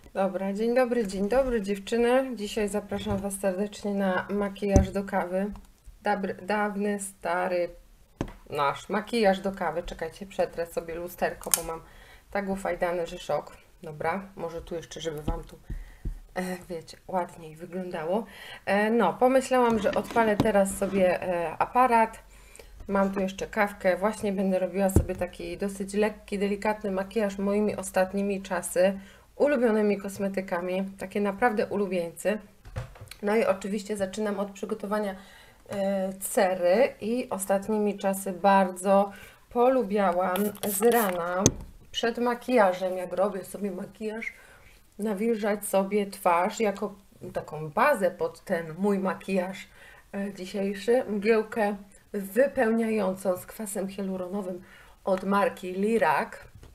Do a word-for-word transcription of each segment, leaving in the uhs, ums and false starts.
Dobra, dzień dobry, dzień dobry dziewczyny. Dzisiaj zapraszam Was serdecznie na makijaż do kawy. Dabry, dawny, stary nasz makijaż do kawy. Czekajcie, przetrę sobie lusterko, bo mam tak ufajdany, że szok. Dobra, może tu jeszcze, żeby Wam tu, e, wiecie, ładniej wyglądało. E, no, pomyślałam, że odpalę teraz sobie e, aparat. Mam tu jeszcze kawkę. Właśnie będę robiła sobie taki dosyć lekki, delikatny makijaż moimi ostatnimi czasy, ulubionymi kosmetykami, takie naprawdę ulubieńcy. No i oczywiście zaczynam od przygotowania e, cery i ostatnimi czasy bardzo polubiałam z rana przed makijażem, jak robię sobie makijaż, nawilżać sobie twarz jako taką bazę pod ten mój makijaż e, dzisiejszy, mgiełkę wypełniającą z kwasem hialuronowym od marki Lirac.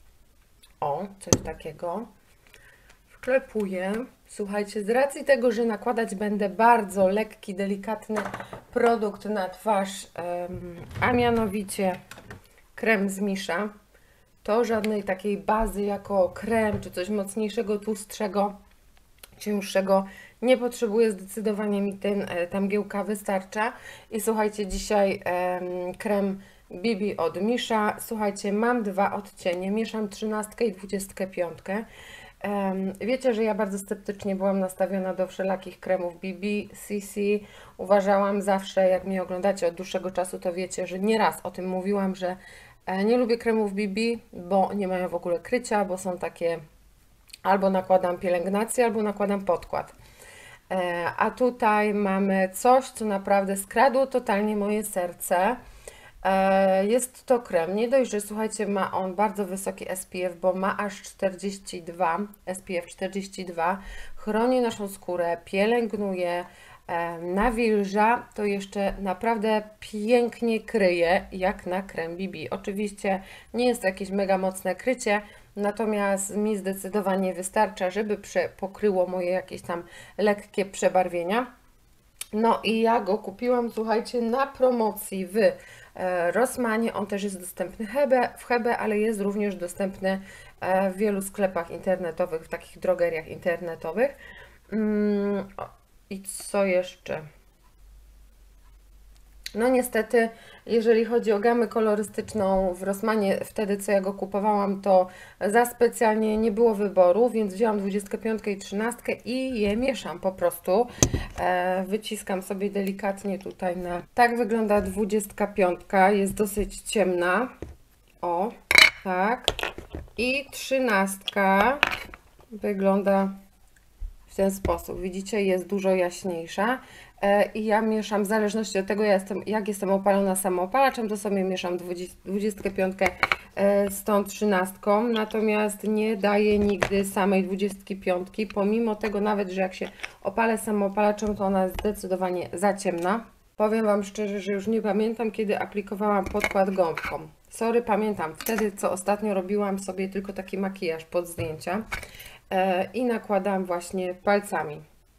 O, coś takiego. Wklepuję. Słuchajcie, z racji tego, że nakładać będę bardzo lekki, delikatny produkt na twarz, em, a mianowicie krem z Misza, to żadnej takiej bazy jako krem, czy coś mocniejszego, tłustszego, cięższego nie potrzebuję. Zdecydowanie mi ten, e, ta mgiełka wystarcza. I słuchajcie, dzisiaj em, krem B B od Misza. Słuchajcie, mam dwa odcienie, mieszam trzynastkę i dwudziestkę piątkę. Em, Wiecie, że ja bardzo sceptycznie byłam nastawiona do wszelakich kremów B B, C C. Uważałam zawsze, jak mnie oglądacie od dłuższego czasu, to wiecie, że nieraz o tym mówiłam, że e, nie lubię kremów B B, bo nie mają w ogóle krycia, bo są takie, albo nakładam pielęgnację, albo nakładam podkład. E, A tutaj mamy coś, co naprawdę skradło totalnie moje serce. E, Jest to krem. Nie dość, że słuchajcie, ma on bardzo wysoki S P F, bo ma aż czterdzieści dwa, S P F czterdzieści dwa, chroni naszą skórę, pielęgnuje, e, nawilża, to jeszcze naprawdę pięknie kryje, jak na krem B B. Oczywiście nie jest to jakieś mega mocne krycie, natomiast mi zdecydowanie wystarcza, żeby prze, pokryło moje jakieś tam lekkie przebarwienia. No i ja go kupiłam, słuchajcie, na promocji w e, Rossmanie. On też jest dostępny Hebe, w Hebe, ale jest również dostępny e, w wielu sklepach internetowych, w takich drogeriach internetowych. Mm, o, I co jeszcze? No niestety, jeżeli chodzi o gamę kolorystyczną w Rossmanie, wtedy co ja go kupowałam, to za specjalnie nie było wyboru, więc wzięłam dwudziestkę piątkę i trzynastkę i je mieszam po prostu. E, wyciskam sobie delikatnie tutaj na... Tak wygląda dwudziestka piątka, jest dosyć ciemna. O, tak. I trzynastka wygląda w ten sposób. Widzicie, jest dużo jaśniejsza. E, I ja mieszam, w zależności od tego, ja jestem, jak jestem opalona samoopalaczem, to sobie mieszam dwudziestkę piątkę e, z tą trzynastką, natomiast nie daję nigdy samej dwudziestki piątki, pomimo tego nawet, że jak się opalę samoopalaczem, to ona jest zdecydowanie za ciemna. Powiem Wam szczerze, że już nie pamiętam, kiedy aplikowałam podkład gąbką. Sorry, pamiętam wtedy, co ostatnio robiłam sobie tylko taki makijaż pod zdjęcia e, i nakładam właśnie palcami.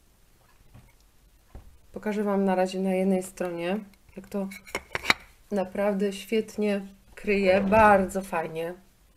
Pokażę Wam na razie na jednej stronie, jak to naprawdę świetnie kryje, bardzo fajnie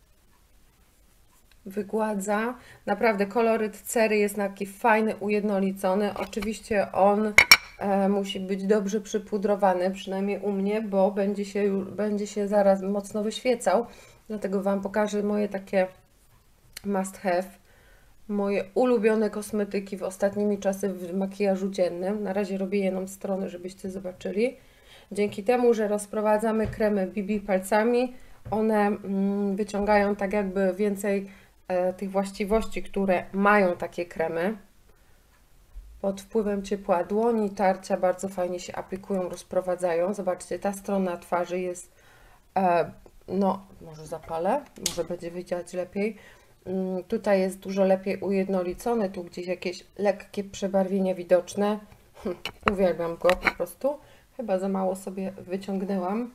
wygładza. Naprawdę koloryt cery jest taki fajny, ujednolicony. Oczywiście on e, musi być dobrze przypudrowany, przynajmniej u mnie, bo będzie się, już, będzie się zaraz mocno wyświecał. Dlatego Wam pokażę moje takie must have, moje ulubione kosmetyki w ostatnimi czasy w makijażu dziennym. Na razie robię jedną stronę, żebyście zobaczyli. Dzięki temu, że rozprowadzamy kremy B B palcami, one mm, wyciągają tak jakby więcej e, tych właściwości, które mają takie kremy. Pod wpływem ciepła dłoni, tarcia bardzo fajnie się aplikują, rozprowadzają. Zobaczcie, ta strona twarzy jest, e, no może zapalę, może będzie widzieć lepiej. Tutaj jest dużo lepiej ujednolicony, tu gdzieś jakieś lekkie przebarwienia widoczne. Hm, uwielbiam go po prostu. Chyba za mało sobie wyciągnęłam.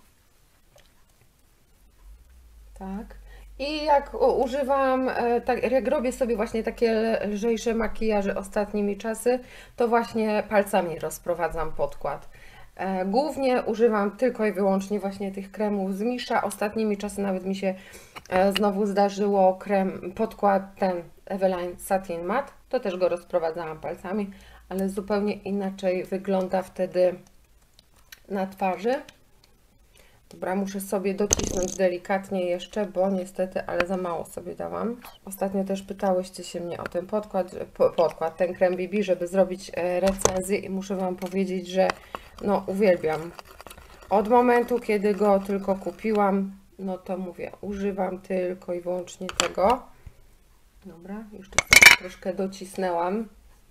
Tak. I jak używam, tak, jak robię sobie właśnie takie lżejsze makijaże ostatnimi czasy, to właśnie palcami rozprowadzam podkład. E, głównie używam tylko i wyłącznie właśnie tych kremów z Misha. Ostatnimi czasy nawet mi się e, znowu zdarzyło krem, podkład ten Eveline Satin Matte. To też go rozprowadzałam palcami, ale zupełnie inaczej wygląda wtedy na twarzy. Dobra, muszę sobie docisnąć delikatnie jeszcze, bo niestety, ale za mało sobie dałam. Ostatnio też pytałyście się mnie o ten podkład, podkład ten krem B B, żeby zrobić recenzję i muszę Wam powiedzieć, że no uwielbiam. Od momentu, kiedy go tylko kupiłam, no to mówię, używam tylko i wyłącznie tego. Dobra, jeszcze sobie troszkę docisnęłam.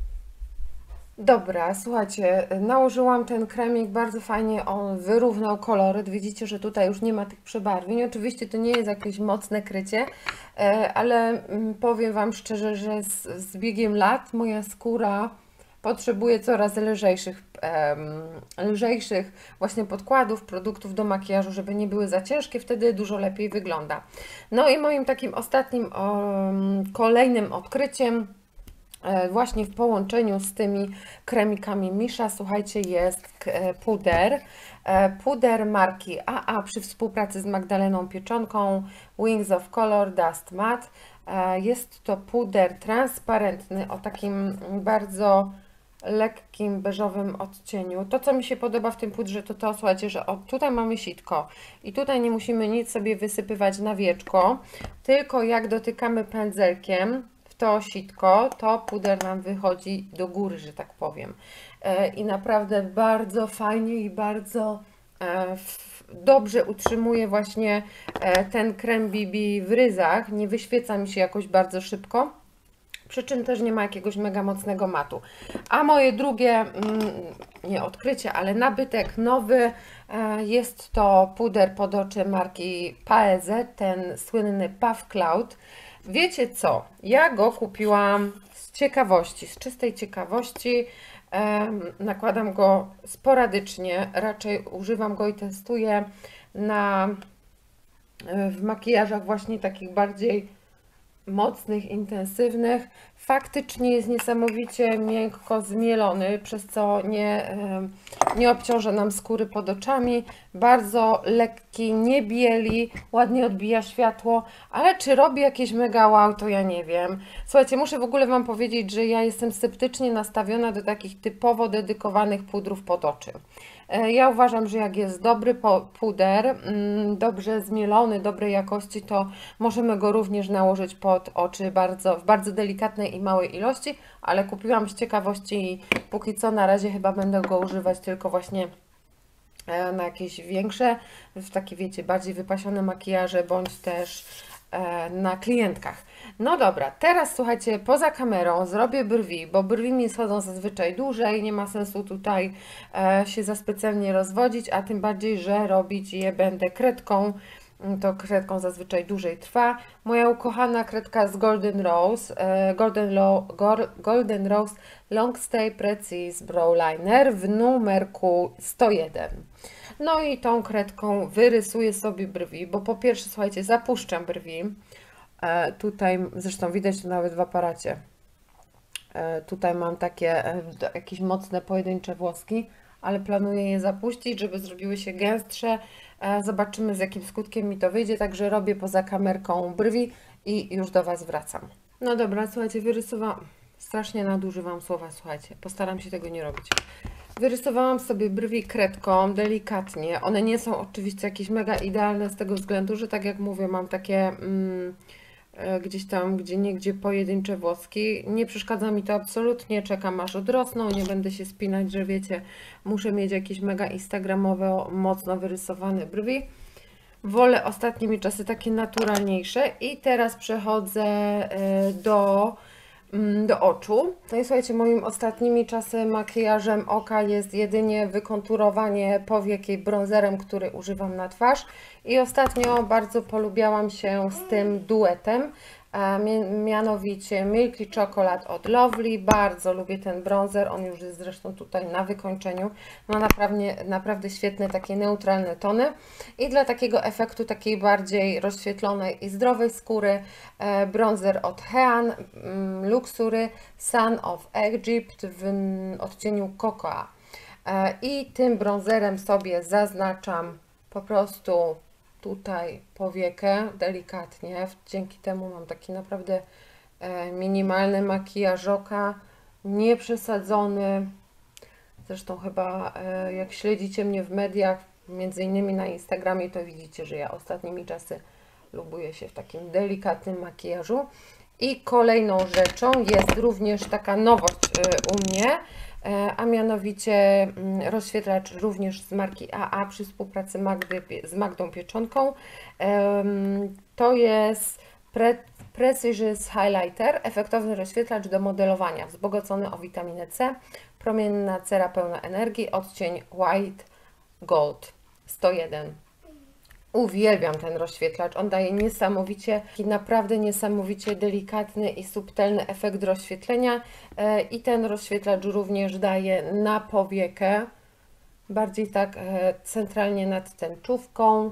Dobra, słuchajcie, nałożyłam ten kremik, bardzo fajnie on wyrównał koloryt. Widzicie, że tutaj już nie ma tych przebarwień. Oczywiście to nie jest jakieś mocne krycie, ale powiem Wam szczerze, że z, z biegiem lat moja skóra potrzebuje coraz lżejszych, um, lżejszych właśnie podkładów, produktów do makijażu, żeby nie były za ciężkie, wtedy dużo lepiej wygląda. No i moim takim ostatnim, um, kolejnym odkryciem właśnie w połączeniu z tymi kremikami Misha, słuchajcie, jest puder. Puder marki A A przy współpracy z Magdaleną Pieczonką, Wings of Color Dust Matte. Jest to puder transparentny o takim bardzo lekkim beżowym odcieniu. To, co mi się podoba w tym pudrze, to to, słuchajcie, że o, tutaj mamy sitko i tutaj nie musimy nic sobie wysypywać na wieczko, tylko jak dotykamy pędzelkiem to sitko, to puder nam wychodzi do góry, że tak powiem. I naprawdę bardzo fajnie i bardzo dobrze utrzymuje właśnie ten krem B B w ryzach. Nie wyświeca mi się jakoś bardzo szybko, przy czym też nie ma jakiegoś mega mocnego matu. A moje drugie, nie odkrycie, ale nabytek nowy, jest to puder pod oczy marki Paese, ten słynny Puff Cloud. Wiecie co? Ja go kupiłam z ciekawości, z czystej ciekawości. Nakładam go sporadycznie, raczej używam go i testuję na, w makijażach właśnie takich bardziej mocnych, intensywnych. Faktycznie jest niesamowicie miękko zmielony, przez co nie, nie obciąża nam skóry pod oczami. Bardzo lekki, nie bieli, ładnie odbija światło, ale czy robi jakieś mega wow, to ja nie wiem. Słuchajcie, muszę w ogóle Wam powiedzieć, że ja jestem sceptycznie nastawiona do takich typowo dedykowanych pudrów pod oczy. Ja uważam, że jak jest dobry puder, dobrze zmielony, dobrej jakości, to możemy go również nałożyć pod oczy bardzo, w bardzo delikatnej i małej ilości, ale kupiłam z ciekawości i póki co na razie chyba będę go używać tylko właśnie na jakieś większe, w takie wiecie, bardziej wypasione makijaże, bądź też na klientkach. No dobra, teraz słuchajcie, poza kamerą zrobię brwi, bo brwi mi schodzą zazwyczaj dłużej, nie ma sensu tutaj e, się za specjalnie rozwodzić, a tym bardziej, że robić je będę kredką, to kredką zazwyczaj dłużej trwa. Moja ukochana kredka z Golden Rose, e, Golden, Lo, Golden Rose Long Stay Precise Brow Liner w numerku sto jeden. No i tą kredką wyrysuję sobie brwi, bo po pierwsze, słuchajcie, zapuszczam brwi. E, tutaj, zresztą widać to nawet w aparacie. E, tutaj mam takie e, jakieś mocne pojedyncze włoski, ale planuję je zapuścić, żeby zrobiły się gęstsze. E, zobaczymy, z jakim skutkiem mi to wyjdzie, także robię poza kamerką brwi i już do Was wracam. No dobra, słuchajcie, wyrysowałam, strasznie nadużywam słowa, słuchajcie, postaram się tego nie robić. Wyrysowałam sobie brwi kredką, delikatnie. One nie są oczywiście jakieś mega idealne z tego względu, że tak jak mówię, mam takie mm, gdzieś tam, gdzie niegdzie pojedyncze włoski. Nie przeszkadza mi to absolutnie, czekam aż odrosną, nie będę się spinać, że wiecie, muszę mieć jakieś mega instagramowe, mocno wyrysowane brwi. Wolę ostatnimi czasy takie naturalniejsze i teraz przechodzę do do oczu. No i słuchajcie, moim ostatnimi czasy makijażem oka jest jedynie wykonturowanie powiek i bronzerem, który używam na twarz. I ostatnio bardzo polubiałam się z tym duetem, a mianowicie Milky Chocolate od Lovely. Bardzo lubię ten bronzer, on już jest zresztą tutaj na wykończeniu. Ma naprawdę, naprawdę świetne takie neutralne tony i dla takiego efektu takiej bardziej rozświetlonej i zdrowej skóry e, bronzer od Hean mm, Luxury Sun of Egypt w odcieniu Cocoa. I tym bronzerem sobie zaznaczam po prostu tutaj powiekę delikatnie. Dzięki temu mam taki naprawdę minimalny makijaż oka, nieprzesadzony. Zresztą chyba jak śledzicie mnie w mediach, między innymi na Instagramie, to widzicie, że ja ostatnimi czasy lubuję się w takim delikatnym makijażu. I kolejną rzeczą jest również taka nowość u mnie, a mianowicie rozświetlacz również z marki A A przy współpracy Magdy, z Magdą Pieczonką. To jest Pre Precision Highlighter, efektowny rozświetlacz do modelowania, wzbogacony o witaminę C, promienna cera pełna energii, odcień White Gold sto jeden. Uwielbiam ten rozświetlacz, on daje niesamowicie, naprawdę niesamowicie delikatny i subtelny efekt rozświetlenia i ten rozświetlacz również daje na powiekę, bardziej tak centralnie nad tęczówką,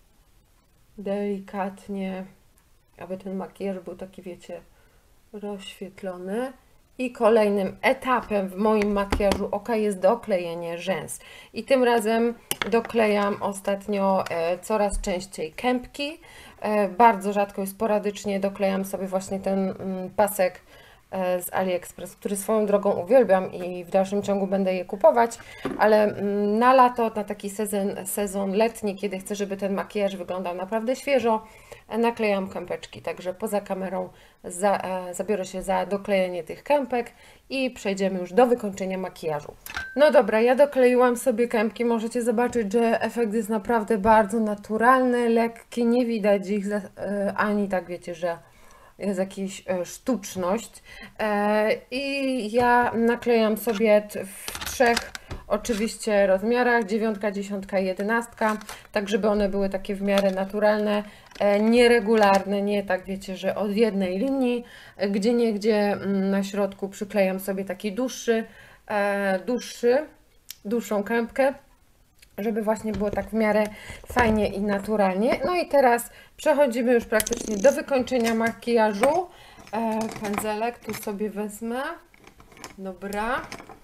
delikatnie, aby ten makijaż był taki, wiecie, rozświetlony. I kolejnym etapem w moim makijażu oka jest doklejenie rzęs. I tym razem doklejam ostatnio e, coraz częściej kępki. E, bardzo rzadko i sporadycznie doklejam sobie właśnie ten mm, pasek e, z AliExpress, który swoją drogą uwielbiam i w dalszym ciągu będę je kupować, ale mm, na lato, na taki sezon, sezon letni, kiedy chcę, żeby ten makijaż wyglądał naprawdę świeżo, e, naklejam kępeczki. Także poza kamerą za, e, zabiorę się za doklejenie tych kępek i przejdziemy już do wykończenia makijażu. No dobra, ja dokleiłam sobie kępki. Możecie zobaczyć, że efekt jest naprawdę bardzo naturalny, lekki, nie widać ich za, e, ani tak, wiecie, że jest jakaś e, sztuczność. E, I ja naklejam sobie w trzech oczywiście rozmiarach, dziewiątka, dziesiątka i jedenastka, tak żeby one były takie w miarę naturalne, e, nieregularne, nie tak, wiecie, że od jednej linii, e, gdzie niegdzie na środku przyklejam sobie taki dłuższy, e, dłuższy, dłuższą kępkę, żeby właśnie było tak w miarę fajnie i naturalnie. No i teraz przechodzimy już praktycznie do wykończenia makijażu. E, pędzelek tu sobie wezmę. Dobra.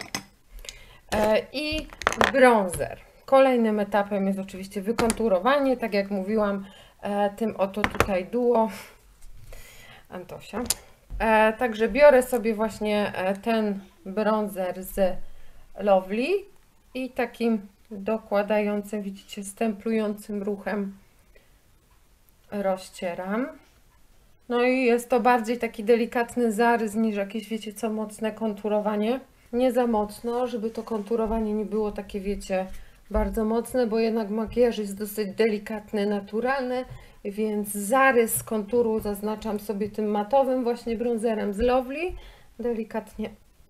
E, I bronzer. Kolejnym etapem jest oczywiście wykonturowanie. Tak jak mówiłam, e, tym oto tutaj duo Antosia. E, także biorę sobie właśnie e, ten bronzer z Lovely i takim dokładającym, widzicie, stemplującym ruchem rozcieram. No i jest to bardziej taki delikatny zarys niż jakieś, wiecie co, mocne konturowanie. Nie za mocno, żeby to konturowanie nie było takie, wiecie, bardzo mocne, bo jednak makijaż jest dosyć delikatny, naturalny, więc zarys konturu zaznaczam sobie tym matowym właśnie bronzerem z Lovely, delikatnie.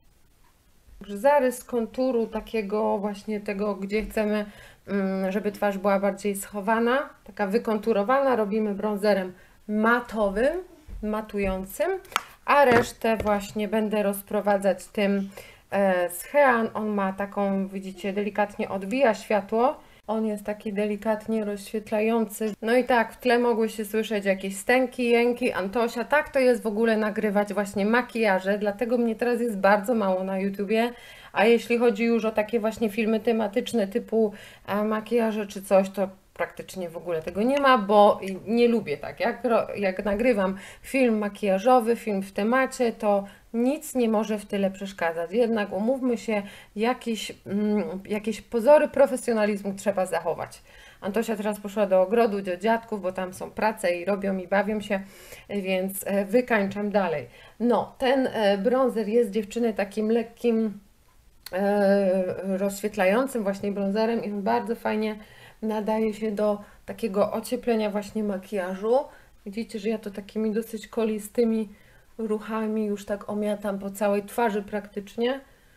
Zarys konturu takiego właśnie tego, gdzie chcemy, żeby twarz była bardziej schowana, taka wykonturowana, robimy bronzerem matowym, matującym, a resztę właśnie będę rozprowadzać tym z Hean. On ma taką, widzicie, delikatnie odbija światło. On jest taki delikatnie rozświetlający. No i tak, w tle mogły się słyszeć jakieś stęki, jęki, Antosia. Tak to jest w ogóle nagrywać właśnie makijaże, dlatego mnie teraz jest bardzo mało na YouTubie. A jeśli chodzi już o takie właśnie filmy tematyczne typu e, makijaże czy coś, to praktycznie w ogóle tego nie ma, bo nie lubię tak. Jak, jak nagrywam film makijażowy, film w temacie, to nic nie może w tyle przeszkadzać. Jednak umówmy się, jakieś, mm, jakieś pozory profesjonalizmu trzeba zachować. Antosia teraz poszła do ogrodu, do dziadków, bo tam są prace i robią i bawią się, więc wykańczam dalej. No, ten bronzer jest, dziewczyny, takim lekkim, e, rozświetlającym właśnie bronzerem i on bardzo fajnie nadaje się do takiego ocieplenia właśnie makijażu. Widzicie, że ja to takimi dosyć kolistymi ruchami już tak omiatam po całej twarzy praktycznie.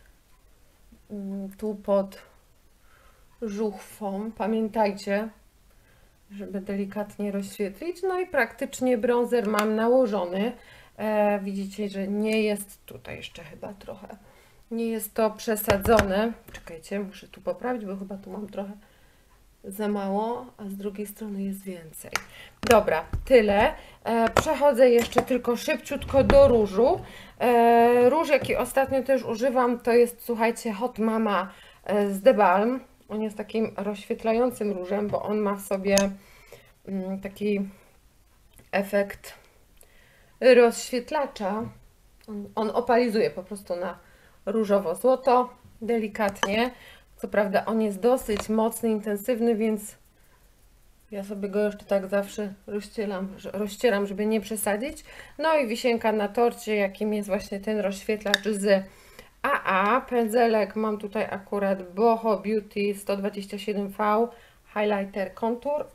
Tu pod żuchwą. Pamiętajcie, żeby delikatnie rozświetlić. No i praktycznie bronzer mam nałożony. E, widzicie, że nie jest tutaj jeszcze chyba trochę. Nie jest to przesadzone. Czekajcie, muszę tu poprawić, bo chyba tu mam trochę za mało, a z drugiej strony jest więcej. Dobra, tyle. E, przechodzę jeszcze tylko szybciutko do różu. E, róż, jaki ostatnio też używam, to jest, słuchajcie, Hot Mama z The Balm. On jest takim rozświetlającym różem, bo on ma w sobie taki efekt rozświetlacza. On, on opalizuje po prostu na różowo-złoto, delikatnie. Co prawda on jest dosyć mocny, intensywny, więc ja sobie go jeszcze tak zawsze rozcieram, rozcieram, żeby nie przesadzić. No i wisienka na torcie, jakim jest właśnie ten rozświetlacz z A A. Pędzelek mam tutaj akurat Boho Beauty sto dwadzieścia siedem V Highlighter Contour.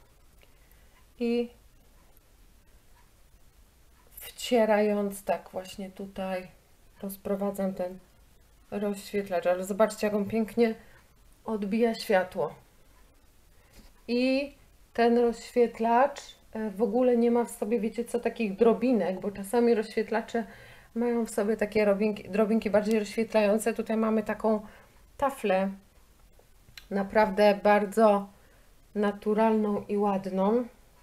I wcierając tak właśnie tutaj rozprowadzam ten rozświetlacz, ale zobaczcie, jak on pięknie odbija światło. I ten rozświetlacz w ogóle nie ma w sobie, wiecie co, takich drobinek, bo czasami rozświetlacze mają w sobie takie drobinki, drobinki bardziej rozświetlające. Tutaj mamy taką taflę naprawdę bardzo naturalną i ładną.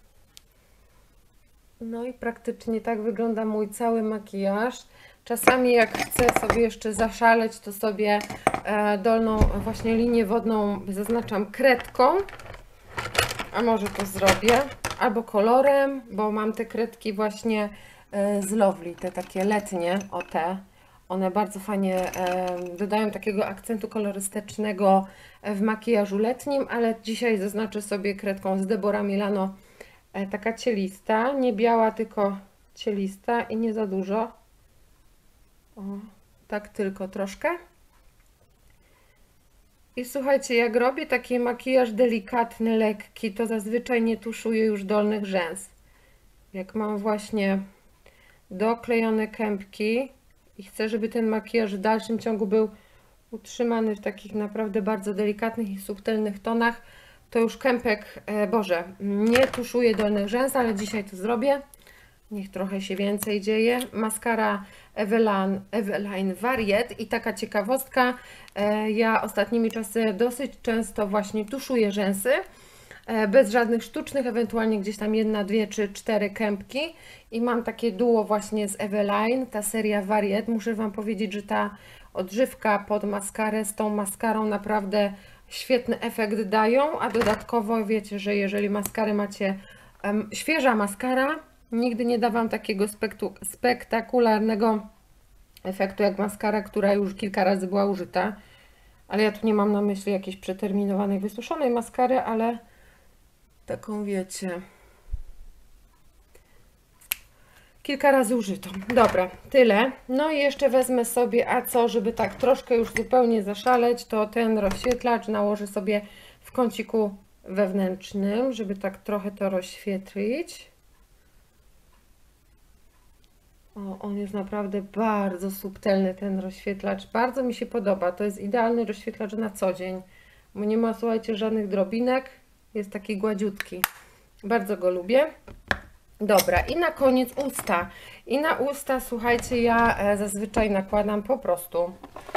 No i praktycznie tak wygląda mój cały makijaż. Czasami jak chcę sobie jeszcze zaszaleć, to sobie dolną właśnie linię wodną zaznaczam kredką. A może to zrobię. Albo kolorem, bo mam te kredki właśnie z Lovely, te takie letnie, o te. One bardzo fajnie dodają takiego akcentu kolorystycznego w makijażu letnim, ale dzisiaj zaznaczę sobie kredką z Deborah Milano, taka cielista, nie biała, tylko cielista i nie za dużo. O, tak tylko troszkę. I słuchajcie, jak robię taki makijaż delikatny, lekki, to zazwyczaj nie tuszuję już dolnych rzęs. Jak mam właśnie doklejone kępki i chcę, żeby ten makijaż w dalszym ciągu był utrzymany w takich naprawdę bardzo delikatnych i subtelnych tonach, to już kępek, e, Boże, nie tuszuję dolnych rzęs, ale dzisiaj to zrobię. Niech trochę się więcej dzieje. Maskara Eveline, Eveline Variette i taka ciekawostka, e, ja ostatnimi czasy dosyć często właśnie tuszuję rzęsy, e, bez żadnych sztucznych, ewentualnie gdzieś tam jedna, dwie czy cztery kępki i mam takie duo właśnie z Eveline, ta seria Variette. Muszę Wam powiedzieć, że ta odżywka pod maskarę z tą maskarą naprawdę świetny efekt dają, a dodatkowo wiecie, że jeżeli maskarę macie, um, świeża maskara nigdy nie da Wam takiego spektakularnego efektu jak maskara, która już kilka razy była użyta. Ale ja tu nie mam na myśli jakiejś przeterminowanej, wysuszonej maskary, ale taką wiecie, kilka razy użytą. Dobra, tyle. No i jeszcze wezmę sobie, a co, żeby tak troszkę już zupełnie zaszaleć, to ten rozświetlacz nałożę sobie w kąciku wewnętrznym, żeby tak trochę to rozświetlić. O, on jest naprawdę bardzo subtelny, ten rozświetlacz. Bardzo mi się podoba. To jest idealny rozświetlacz na co dzień, bo nie ma, słuchajcie, żadnych drobinek. Jest taki gładziutki. Bardzo go lubię. Dobra, i na koniec usta. I na usta, słuchajcie, ja zazwyczaj nakładam po prostu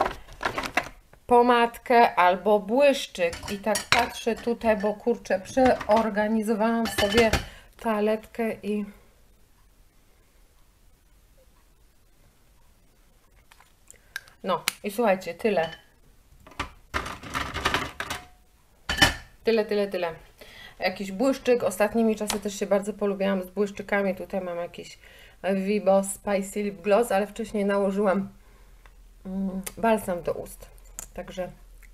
pomadkę albo błyszczyk. I tak patrzę tutaj, bo kurczę, przeorganizowałam sobie toaletkę i no i słuchajcie, tyle. Tyle, tyle, tyle. Jakiś błyszczyk. Ostatnimi czasy też się bardzo polubiłam z błyszczykami. Tutaj mam jakiś Vibo Spicy Lip Gloss, ale wcześniej nałożyłam mm, balsam do ust. Także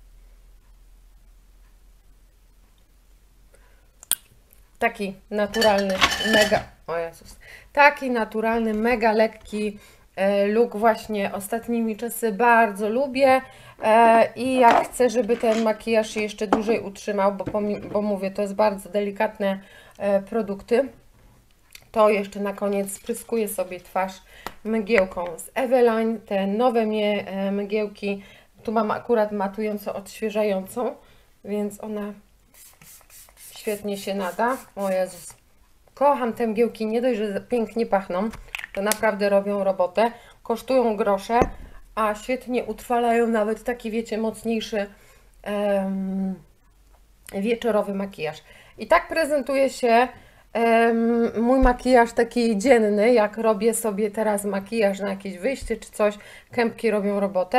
taki naturalny, mega, o Jezus, taki naturalny, mega lekki look właśnie ostatnimi czasy bardzo lubię i jak chcę, żeby ten makijaż się jeszcze dłużej utrzymał, bo, bo mówię, to jest bardzo delikatne produkty, to jeszcze na koniec spryskuję sobie twarz mgiełką z Eveline, te nowe mnie mgiełki, tu mam akurat matująco odświeżającą, więc ona świetnie się nada. O Jezus, kocham te mgiełki, nie dość, że pięknie pachną, to naprawdę robią robotę, kosztują grosze, a świetnie utrwalają nawet taki, wiecie, mocniejszy um, wieczorowy makijaż. I tak prezentuje się um, mój makijaż taki dzienny, jak robię sobie teraz makijaż na jakieś wyjście czy coś, kępki robią robotę.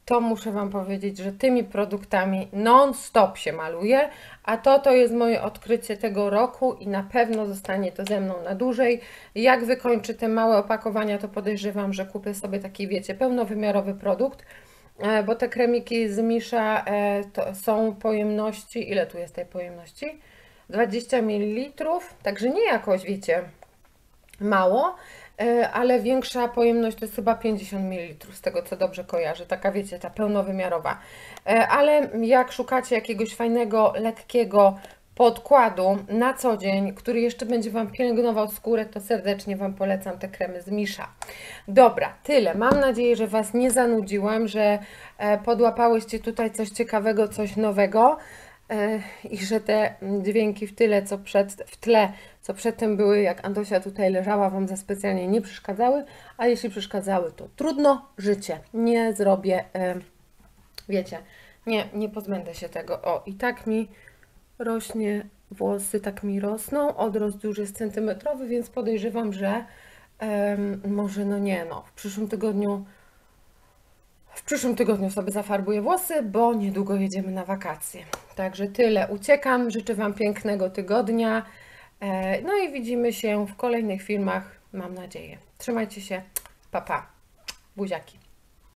to muszę Wam powiedzieć, że tymi produktami non-stop się maluje, a to to jest moje odkrycie tego roku i na pewno zostanie to ze mną na dłużej. Jak wykończę te małe opakowania, to podejrzewam, że kupię sobie taki, wiecie, pełnowymiarowy produkt, bo te kremiki z Misza to są pojemności, ile tu jest tej pojemności? dwadzieścia mililitrów, także nie jakoś, wiecie, mało, ale większa pojemność to jest chyba pięćdziesiąt mililitrów, z tego co dobrze kojarzę, taka wiecie, ta pełnowymiarowa. Ale jak szukacie jakiegoś fajnego, lekkiego podkładu na co dzień, który jeszcze będzie Wam pielęgnował skórę, to serdecznie Wam polecam te kremy z Misza. Dobra, tyle. Mam nadzieję, że Was nie zanudziłam, że podłapałyście tutaj coś ciekawego, coś nowego i że te dźwięki w tyle, co przed, w tle, co przedtem były, jak Antosia tutaj leżała, Wam za specjalnie nie przeszkadzały, a jeśli przeszkadzały, to trudno, życie. Nie zrobię, wiecie, nie, nie pozbędę się tego. O, i tak mi rośnie włosy, tak mi rosną, odrost już jest centymetrowy, więc podejrzewam, że um, może, no nie no, w przyszłym tygodniu w przyszłym tygodniu sobie zafarbuję włosy, bo niedługo jedziemy na wakacje. Także tyle, uciekam, życzę Wam pięknego tygodnia, no i widzimy się w kolejnych filmach, mam nadzieję. Trzymajcie się, pa pa, buziaki.